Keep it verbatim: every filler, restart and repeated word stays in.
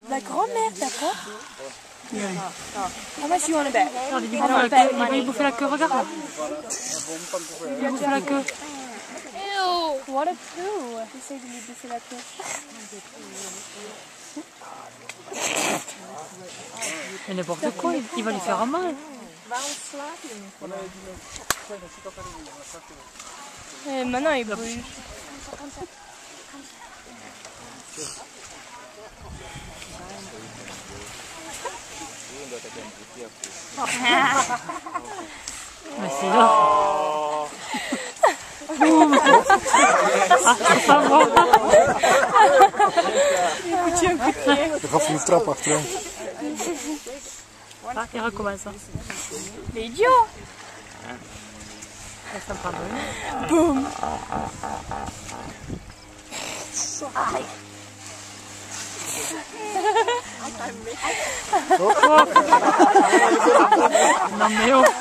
La grand-mère, d'accord? How much you want to bet? Regarde, il va lui bouffer la queue, regarde. Il va bouffer la queue. Ew, what a poo. Essaye de lui bouffer la queue. Mais n'importe quoi, il va lui faire un mal. Et maintenant il bouge. Mais c'est là. Boum. Ah, c'est pas bon. Je ga van de trap achterin. Ah, il recommence. L'idiot. Ça me pardonne. Boum. Non mais oh.